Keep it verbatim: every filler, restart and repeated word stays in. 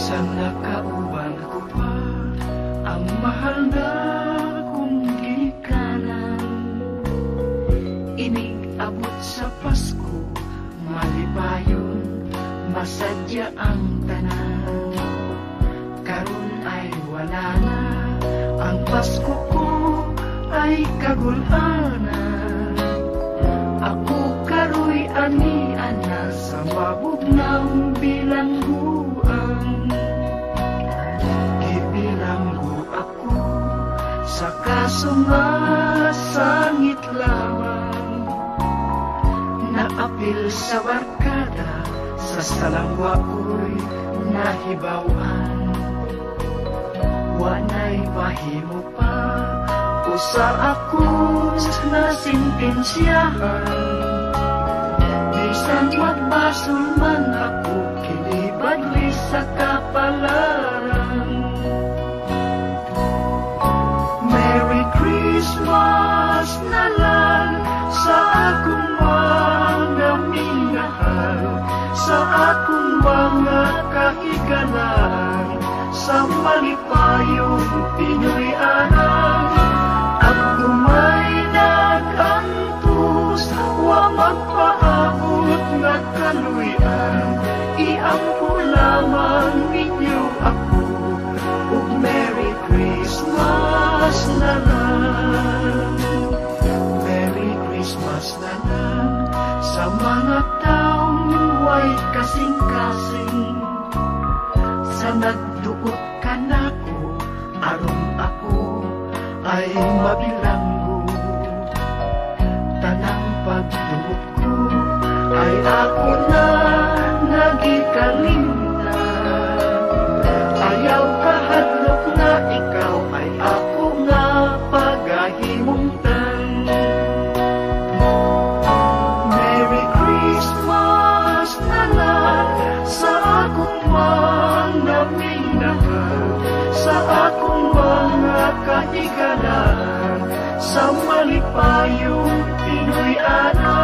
Minsan nakauban ko pa ang mahal na kong ginikanan. Inig-abot sa Pasko, malipayon, masadya ang tanan. Karon ay wala na, ang Pasko ko ay kagulanan. Ako karoy ani-ana sa mabugnaw bilangguan. Gibilanggo ako sa kasumasangit lamang. Naapil sa barkada, sa salangwa ko'y nahibawan. Wanay mahimo pa usa ako na sintensyahan. Bisan magbasol man ako, kinibadli sa kapalaran. Merry Christmas na lang sa akong mga minahal, sa akong mga kahigalan, sa malipayong Pinoy anang. At kumay nagantos, wa magpaabot nga kaluyan, iampo lamang ninyo ako, ug Merry Christmas na lang. Merry Christmas na lang sa mga taong way kasing-kasing, sa nagduot ka nako, aron ako ay mabilanggo. Tanang pagduot ko ay ako na nagikalimtan. Ayaw kahadlok na ikaw ay ako nga pagahimungtan. Merry Christmas na lang sa akong mga minahal, sa akong mga kahigalan, sa malipayong Pinoy anak.